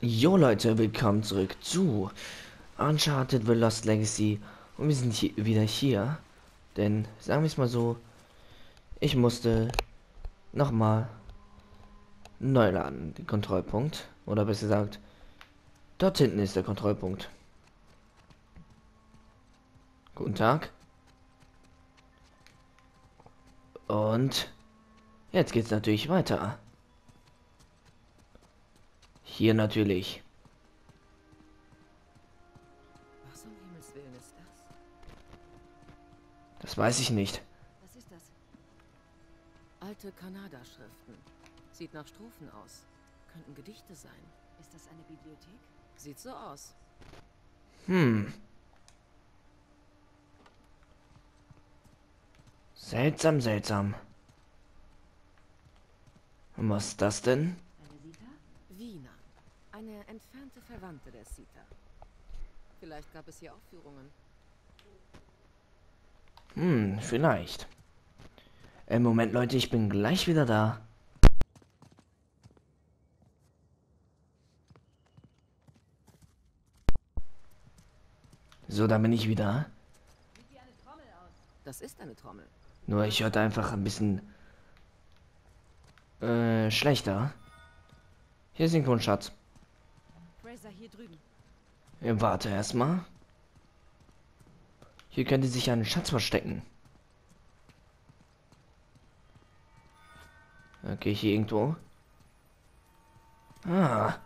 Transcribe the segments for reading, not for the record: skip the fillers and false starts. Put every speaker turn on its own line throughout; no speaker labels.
Jo Leute, willkommen zurück zu Uncharted The Lost Legacy und wir sind hier, wieder hier, denn sagen wir es mal so, ich musste nochmal neu laden, den Kontrollpunkt, oder besser gesagt, dort hinten ist der Kontrollpunkt. Guten Tag. Und jetzt geht's natürlich weiter. Hier natürlich.
Was um Himmels Willen ist das?
Das weiß ich nicht.
Was ist das? Alte Kannada-Schriften. Sieht nach Strophen aus. Könnten Gedichte sein.
Ist das eine Bibliothek?
Sieht so aus.
Seltsam, seltsam. Und was ist das denn?
Eine Vita?
Vina. Eine entfernte Verwandte der Sita. Vielleicht gab es hier Aufführungen.
Vielleicht. Moment, Leute, ich bin gleich wieder da. So, da bin ich wieder.
Sieht wie eine Trommel aus.
Das ist eine Trommel.
Nur ich hörte einfach ein bisschen schlechter. Hier ist irgendwo ein Schatz.
Fraser, hier drüben.
Warte erstmal. Hier könnte sich ein Schatz verstecken. Okay, hier irgendwo. Ah.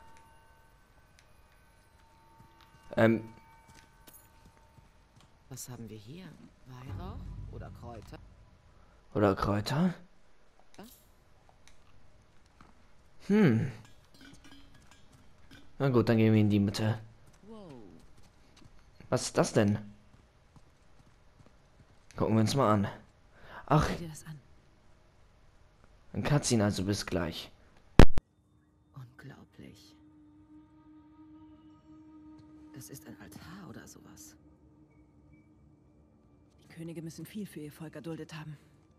Was haben wir hier? Weihrauch oder Kräuter?
Oder Kräuter? Na gut, dann gehen wir in die Mitte.
Wow.
Was ist das denn? Gucken wir uns mal an. Ach,
Schau dir das an.
ein Cutscene, also bis gleich.
Unglaublich. Das ist ein Altar oder sowas.
Die Könige müssen viel für ihr Volk erduldet haben.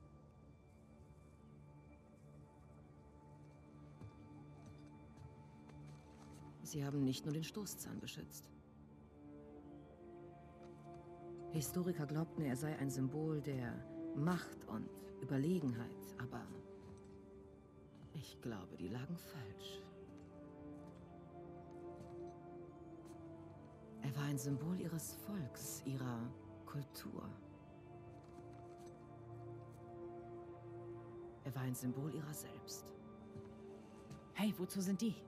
Sie haben nicht nur den Stoßzahn beschützt. Historiker glaubten, er sei ein Symbol der Macht und Überlegenheit, aber ich glaube, die lagen falsch. Er war ein Symbol ihres Volks, ihrer Kultur. Er war ein Symbol ihrer selbst.
Hey, wozu sind die?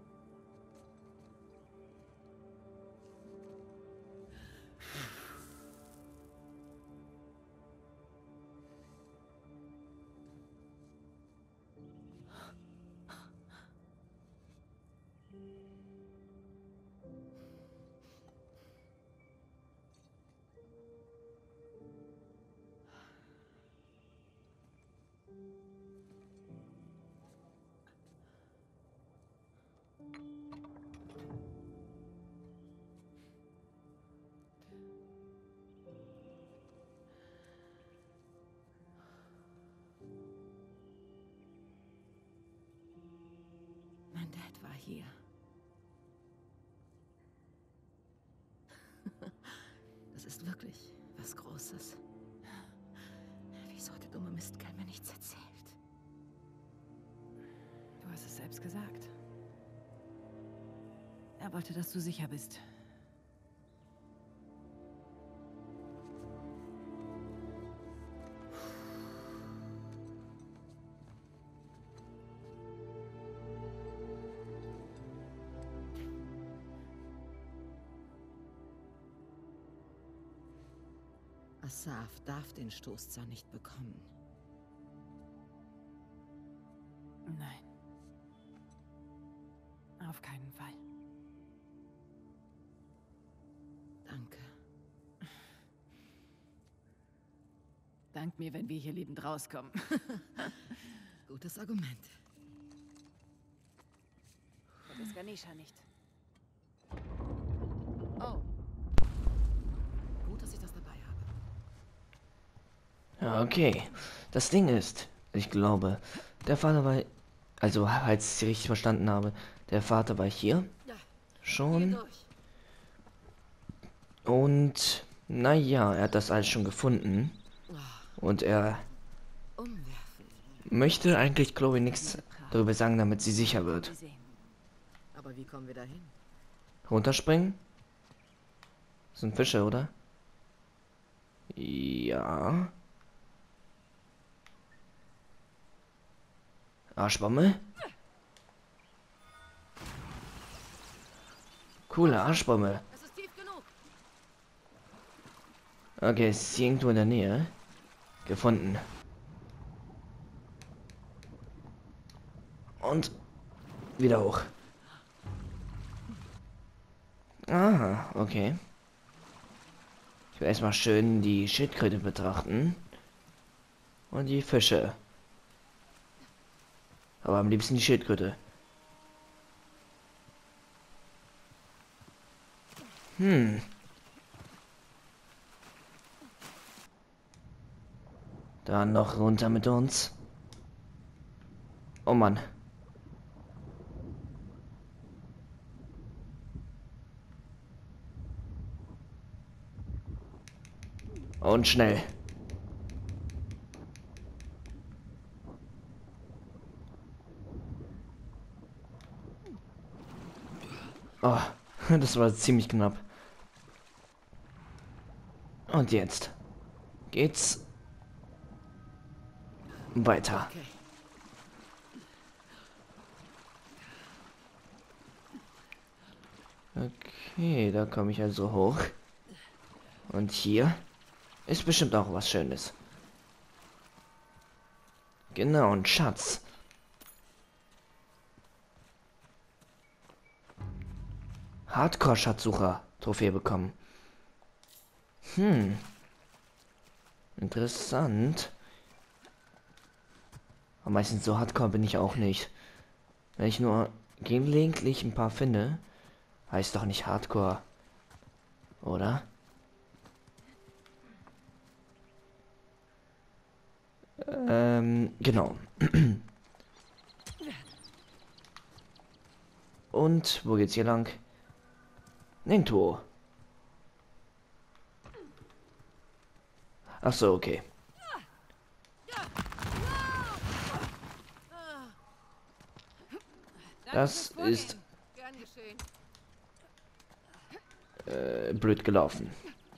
Mein Dad war hier. Das ist wirklich was Großes. Wieso hat der dumme Mistkerl mir nichts erzählt?
Du hast es selbst gesagt. Er wollte, dass du sicher bist.
Asaf darf den Stoßzahn nicht bekommen.
Nein. Auf keinen Fall.
Danke.
Dank mir, wenn wir hier lebend rauskommen.
Gutes Argument.
Das ist Ganesha nicht.
Oh. Gut, dass ich das dabei habe.
Ja, okay. Das Ding ist, ich glaube, der Vater war, also, falls ich richtig verstanden habe, der Vater war hier, schon. Und naja, er hat das alles schon gefunden. Und er möchte eigentlich Chloe nichts darüber sagen, damit sie sicher wird.
Aber wie kommen wir dahin?
Runterspringen? Das sind Fische, oder? Ja. Arschbombe? Coole Arschbombe.
Es ist tief genug.
Okay, es ist irgendwo in der Nähe. Gefunden. Und wieder hoch. Aha, okay. Ich will erstmal schön die Schildkröte betrachten. Und die Fische. Aber am liebsten die Schildkröte. Dann noch runter mit uns. Oh Mann. Und schnell. Oh, das war ziemlich knapp. Und jetzt geht's weiter. Okay, da komme ich also hoch. Und hier ist bestimmt auch was Schönes. Genau, ein Schatz. Hardcore-Schatzsucher Trophäe bekommen. Interessant. Aber meistens so hardcore bin ich auch nicht. Wenn ich nur gelegentlich ein paar finde, heißt doch nicht Hardcore. Oder? Genau. Und wo geht's hier lang? Nirgendwo. Ach so, okay. Das ist blöd gelaufen.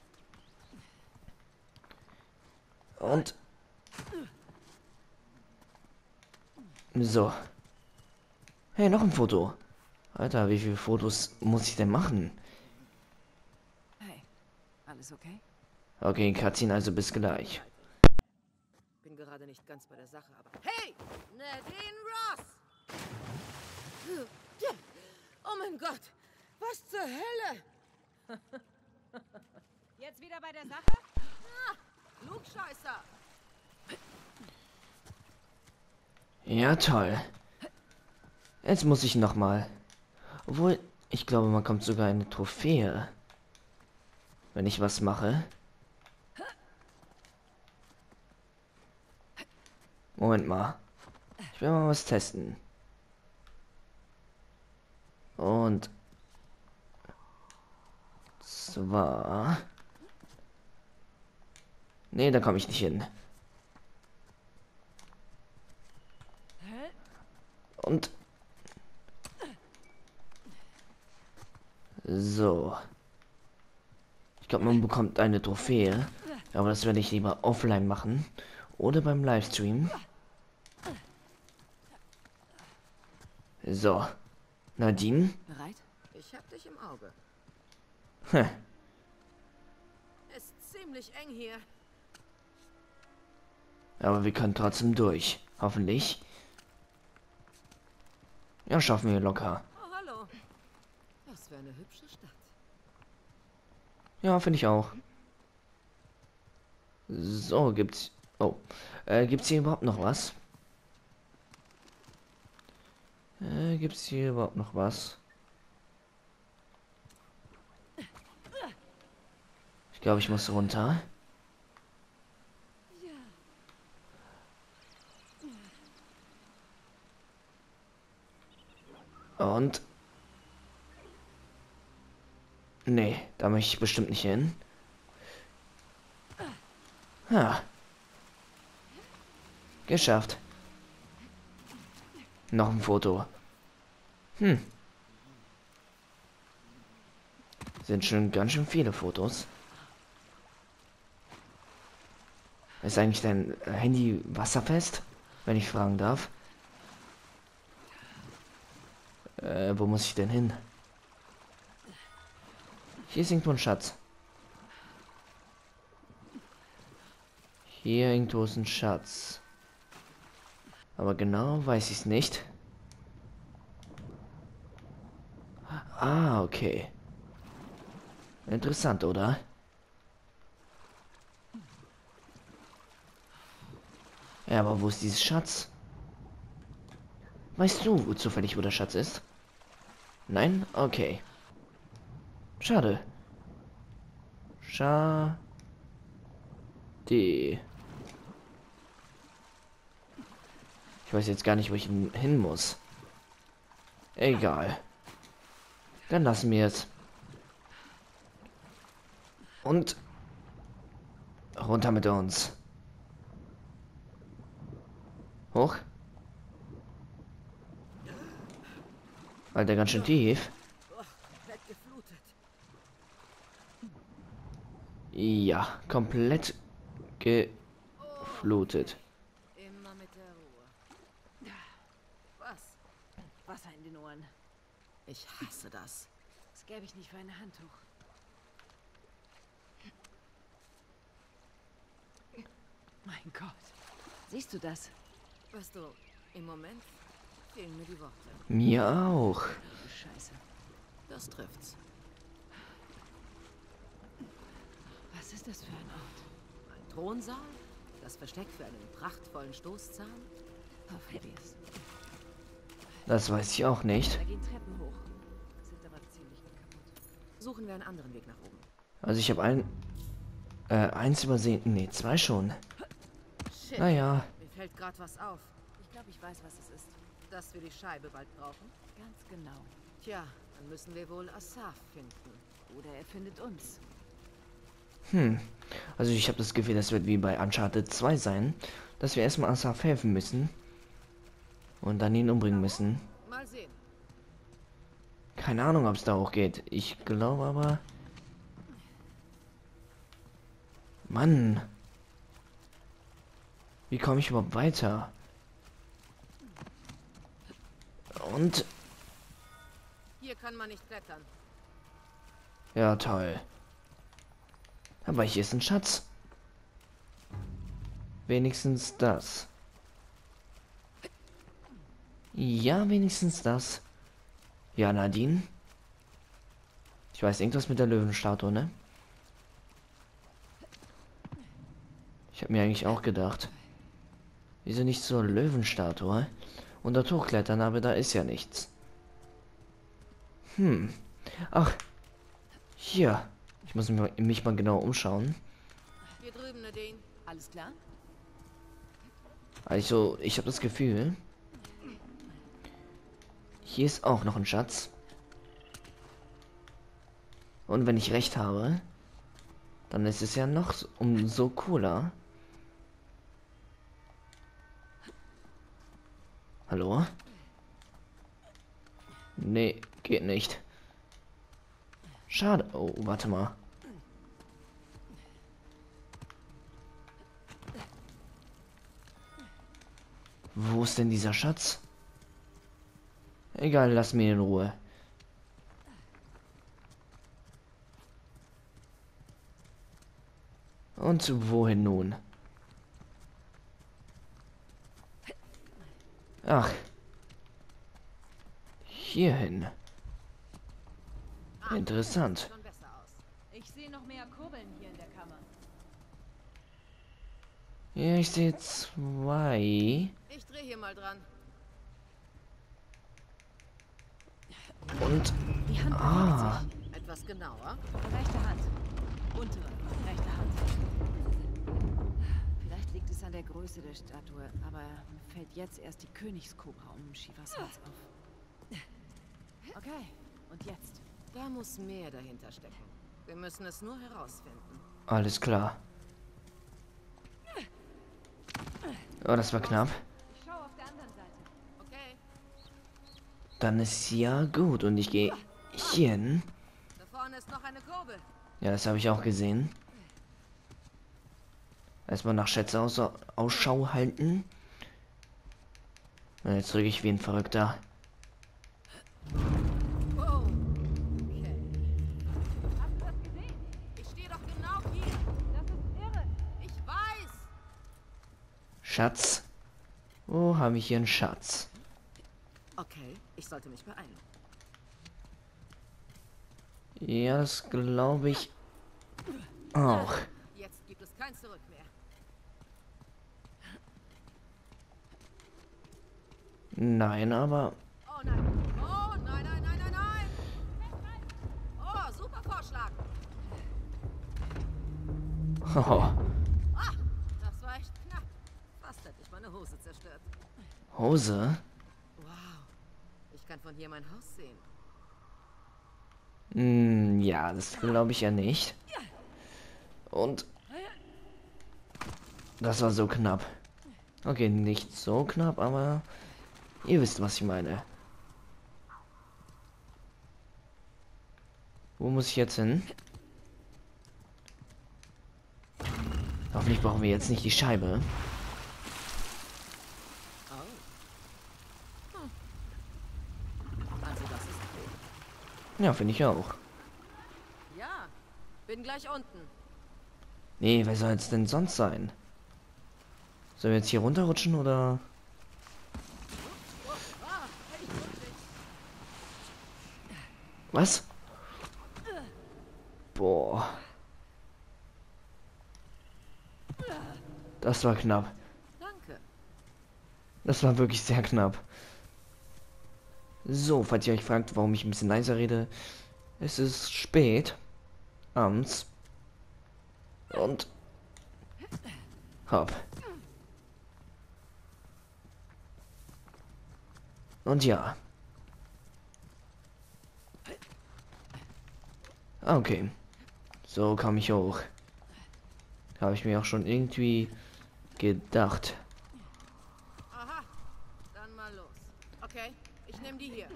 Und so. Hey, noch ein Foto. Alter, wie viele Fotos muss ich denn machen?
Hey, alles okay?
Okay, Cutscene, also bis gleich.
Bin gerade nicht ganz bei der Sache, aber... Hey! Nadine Ross! Oh mein Gott! Was zur Hölle?
Jetzt wieder bei der Sache?
Klugscheißer!
Ja, toll. Jetzt muss ich noch mal. Obwohl, ich glaube, man kommt sogar eine Trophäe, wenn ich was mache. Moment mal. Ich will mal was testen. Und zwar... Nee, da komme ich nicht hin. Und... So. Ich glaube, man bekommt eine Trophäe. Aber das werde ich lieber offline machen. Oder beim Livestream. So. Nadine.
Bereit?
Ich hab dich im Auge.
Heh.
Ist ziemlich eng hier.
Aber wir können trotzdem durch. Hoffentlich. Ja, schaffen wir locker.
Oh, hallo. Was für eine hübsche Stadt.
Ja, finde ich auch. So, gibt's... Oh. Gibt's hier überhaupt noch was? Gibt's hier überhaupt noch was? Ich glaube, ich muss runter. Und... Nee, da möchte ich bestimmt nicht hin. Ha. Geschafft. Noch ein Foto. Sind schon ganz schön viele Fotos. Ist eigentlich dein Handy wasserfest? Wenn ich fragen darf. Wo muss ich denn hin? Hier ist irgendwo ein Schatz. Hier irgendwo ist ein Schatz. Aber genau weiß ich es nicht. Ah, okay. Interessant, oder? Ja, aber wo ist dieses Schatz? Weißt du zufällig, wo der Schatz ist? Nein? Okay. Schade. Schade. Ich weiß jetzt gar nicht, wo ich hin muss. Egal. Dann lassen wir es. Und runter mit uns. Hoch. Alter, ganz schön tief. Ja, komplett geflutet.
Immer mit der Ruhe. Was?
Wasser in den Ohren.
Ich hasse das.
Das gäbe ich nicht für ein Handtuch. Mein Gott. Siehst du das?
Weißt du, im Moment fehlen mir die Worte.
Mir auch.
Du Scheiße.
Das trifft's.
Was ist das für ein Ort?
Ein Thronsaal? Das Versteck für einen prachtvollen Stoßzahn?
Hoffen wir es.
Das weiß ich auch nicht.
Da gehen Treppen hoch. Sind aber ziemlich kaputt.
Suchen wir einen anderen Weg nach oben.
Also ich habe eins übersehen. Nee, zwei schon.
Shit.
Naja.
Mir fällt gerade was auf.
Ich glaube, ich weiß, was es ist.
Dass wir die Scheibe bald brauchen?
Ganz genau.
Tja, dann müssen wir wohl Asaf finden.
Oder er findet uns.
Also ich habe das Gefühl, das wird wie bei Uncharted 2 sein. Dass wir erstmal Asaf helfen müssen. Und dann ihn umbringen müssen.
Mal sehen.
Keine Ahnung, ob es da hochgeht. Ich glaube aber... Mann. Wie komme ich überhaupt weiter? Und...
Hier kann man nicht klettern.
Ja, toll. Aber hier ist ein Schatz. Wenigstens das. Ja, wenigstens das. Ja, Nadine. Ich weiß, irgendwas mit der Löwenstatue, ne? Ich habe mir eigentlich auch gedacht. Wieso nicht zur Löwenstatue? Und dort hochklettern, aber da ist ja nichts. Ach. Hier. Ich muss mich mal genau umschauen.
Hier drüben, Nadine.
Alles klar?
Also, ich habe das Gefühl, hier ist auch noch ein Schatz. Und wenn ich recht habe, dann ist es ja noch umso cooler. Hallo? Nee, geht nicht. Schade. Oh, warte mal. Wo ist denn dieser Schatz? Egal, lass mich in Ruhe. Und wohin nun? Ach. Hierhin. Interessant.
Schon besser aus.
Ich sehe noch mehr Kurbeln hier in der Kammer.
Ja, ich sehe zwei.
Ich drehe hier mal dran.
Und...
Die Hand
Ah.
bewegt sich.
Etwas genauer.
Rechte Hand. Untere, rechte Hand. Vielleicht liegt es an der Größe der Statue, aber mir fällt jetzt erst die Königskobra um Shivas Hals auf. Okay, und jetzt?
Da muss mehr dahinter stecken. Wir müssen es nur herausfinden.
Alles klar. Oh, das war knapp.
Ich schaue auf der anderen Seite.
Okay,
Dann ist ja gut und ich gehe hier hin.
da vorne ist noch eine Kurbel.
Ja, das habe ich auch gesehen. Erstmal nach Schätze Ausschau halten. Und jetzt drücke ich wie ein Verrückter.
Wow. Okay.
Hast du das gesehen?
Ich stehe doch genau hier.
Das ist irre.
Ich weiß.
Schatz. Wo habe ich hier einen Schatz?
Okay, ich sollte mich beeilen.
Ja, das glaube ich auch.
Jetzt gibt es kein Zurück mehr.
Nein, aber...
Oh nein. Oh nein, nein, nein, nein, nein. Oh, super Vorschlag.
Oh,
Ah, das war echt knapp. Fast hätte ich meine Hose zerstört.
Hose?
Wow. Ich kann von hier mein Haus sehen.
Ja, das glaube ich ja nicht. Und... Das war so knapp. Okay, nicht so knapp, aber... Ihr wisst, was ich meine. Wo muss ich jetzt hin? Hoffentlich brauchen wir jetzt nicht die Scheibe.
Oh. Also das ist cool.
Ja, finde ich auch.
Ja, bin gleich unten.
Nee, wer soll es denn sonst sein? Sollen wir jetzt hier runterrutschen oder...
Ah, hätte ich wirklich.
Was? Boah. Das war knapp.
Danke.
Das war wirklich sehr knapp. So, falls ihr euch fragt, warum ich ein bisschen leiser rede. Es ist spät. Abends. Und... Hopp. Und ja. Okay. So kam ich hoch. Habe ich mir auch schon irgendwie gedacht.
Aha, dann mal los. Okay, ich nehme die hier.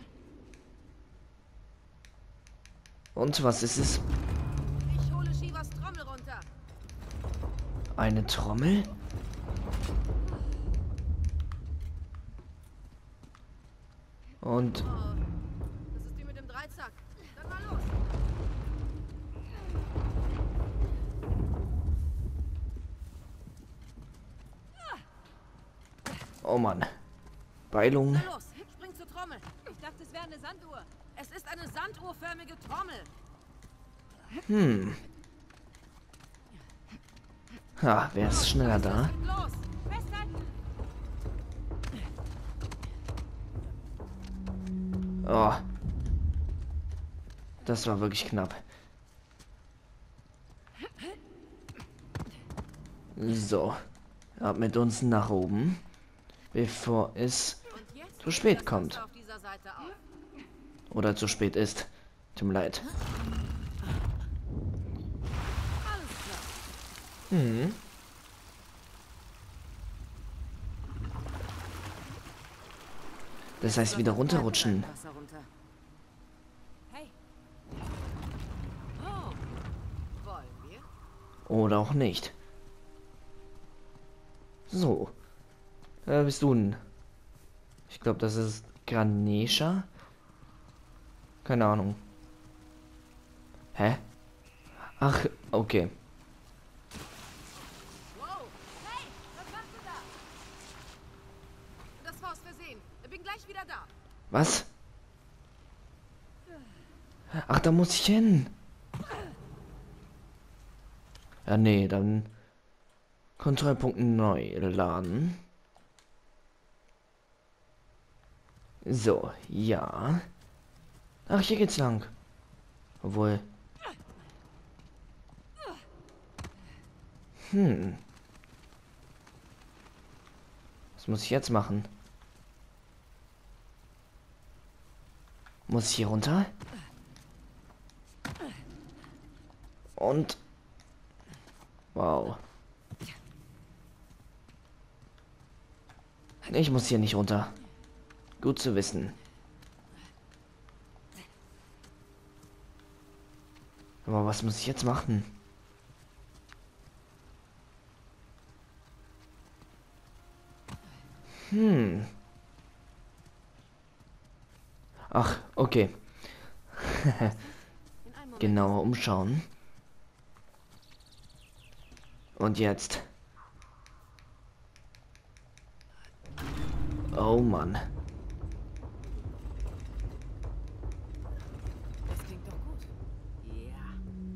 Und was ist es?
Ich hole Shivas Trommel runter.
Eine Trommel? Und...
Oh, das ist die mit dem Dreizack. Dann mal los.
Oh Mann. Beilung.
Na los, spring zur Trommel.
Ich dachte, es wäre eine Sanduhr.
Es ist eine sanduhrförmige Trommel.
Ha, wer ist schneller da?
Geht los.
Festhalten.
Oh. Das war wirklich knapp. So. Ab mit uns nach oben. Bevor es
Und jetzt
zu spät
das
kommt.
Fenster auf dieser Seite auf.
Oder zu spät ist. Tut mir leid.
Alles klar.
Das heißt wieder runterrutschen.
Wasser runter.
Hey,
Oh, wollen wir?
Oder auch nicht. So. Wer bist du denn? Ich glaube, das ist Ganesha. Keine Ahnung. Hä? Ach, okay.
Wow. Hey, was machst du da? Das war aus Versehen. Ich bin gleich wieder da.
Was? Ach, da muss ich hin. Ja, nee, dann Kontrollpunkt neu laden. So, ja. Ach, hier geht's lang. Obwohl. Was muss ich jetzt machen? Muss ich hier runter? Und... Wow. Ich muss hier nicht runter. Gut zu wissen. Aber was muss ich jetzt machen? Ach, okay. Genauer umschauen. Und jetzt. Oh Mann.
Das klingt doch gut. Ja.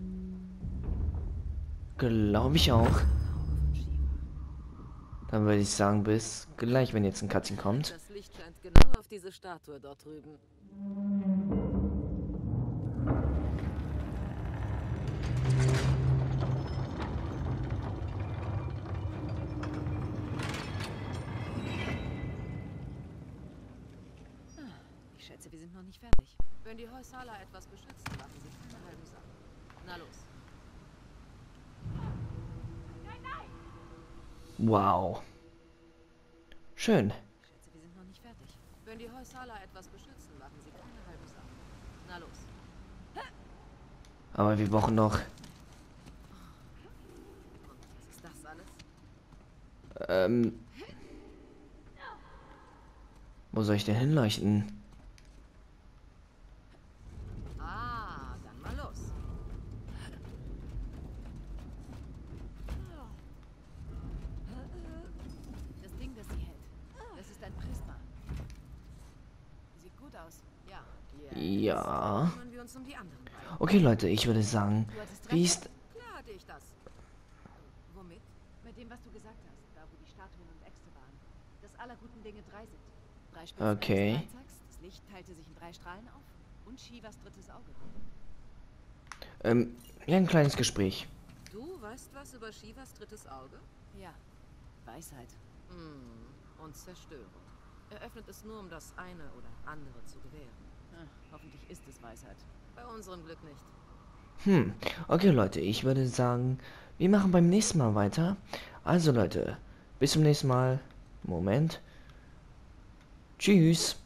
Glaube ich auch. Dann würde ich sagen, bis gleich, wenn jetzt ein Cutscene kommt.
Das Licht scheint genau auf diese Statue dort drüben.
Ich schätze, wir sind noch nicht fertig.
Wenn die Heusala etwas beschützen, machen sie keine halben Sachen. Na los.
Wow. Schön.
Ich schätze, wir sind noch nicht fertig.
Wenn die Heusala etwas beschützen, machen sie keine halben Sachen. Na los.
Aber wir brauchen noch...
Und was ist das alles?
Wo soll ich denn hinleuchten?
Ah, dann mal los.
Das Ding, das sie hält. Das ist ein Prisma. Sieht gut aus.
Ja.
Ja.
Kümmern wir uns um die anderen beiden.
Okay, Leute, ich würde sagen,
Du hattest
wie
recht.
ist...
Klar hatte ich das. Womit?
Mit dem, was du gesagt hast, da wo die Statuen und Äxte waren. Dass aller guten Dinge drei sind. Drei Spitzen
Okay.
eines Dreizacks, das Licht teilte sich in drei Strahlen auf und Shivas drittes Auge.
Ja, ein kleines Gespräch.
Du weißt was über Shivas drittes Auge?
Ja, Weisheit.
Und Zerstörung. Er öffnet es nur, um das eine oder andere zu gewähren.
Hoffentlich ist es Weisheit.
Bei unserem Glück nicht.
Okay, Leute, ich würde sagen, wir machen beim nächsten Mal weiter. Also, Leute, bis zum nächsten Mal. Moment. Tschüss.